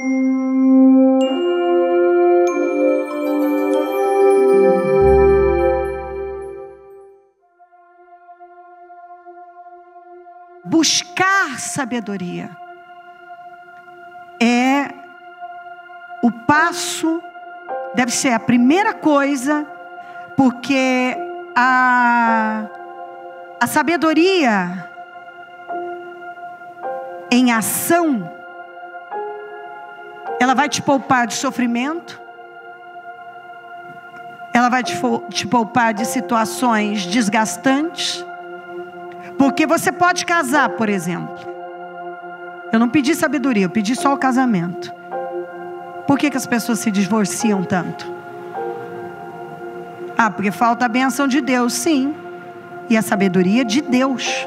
Buscar sabedoria é o passo, deve ser a primeira coisa, porque a sabedoria em ação, ela vai te poupar de sofrimento, ela vai te poupar de situações desgastantes. Porque você pode casar, por exemplo. Eu não pedi sabedoria, eu pedi só o casamento. Por que as pessoas se divorciam tanto? Ah, porque falta a bênção de Deus, sim. E a sabedoria de Deus.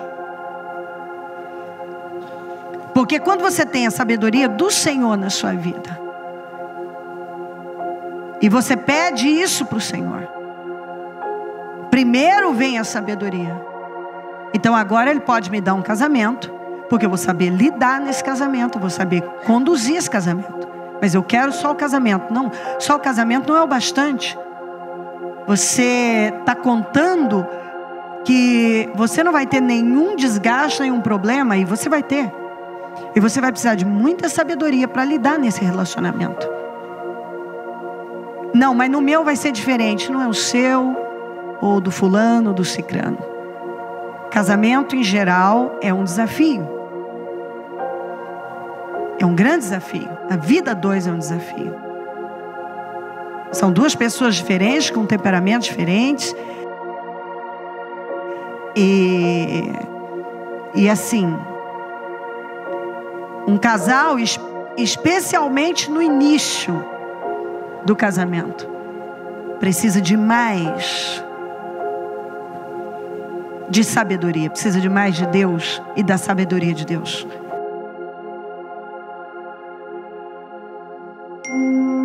Porque quando você tem a sabedoria do Senhor na sua vida, e você pede isso para o Senhor, primeiro vem a sabedoria. Então agora Ele pode me dar um casamento, porque eu vou saber lidar nesse casamento, eu vou saber conduzir esse casamento. Mas eu quero só o casamento. Não, só o casamento não é o bastante. Você está contando que você não vai ter nenhum desgaste, nenhum problema, e você vai ter. E você vai precisar de muita sabedoria para lidar nesse relacionamento. Não, mas no meu vai ser diferente. Não é o seu, ou do fulano, ou do cicrano. Casamento em geral é um desafio. É um grande desafio. A vida a dois é um desafio. São duas pessoas diferentes, com temperamentos diferentes. E assim, um casal, especialmente no início do casamento, precisa de mais de sabedoria, precisa de mais de Deus e da sabedoria de Deus.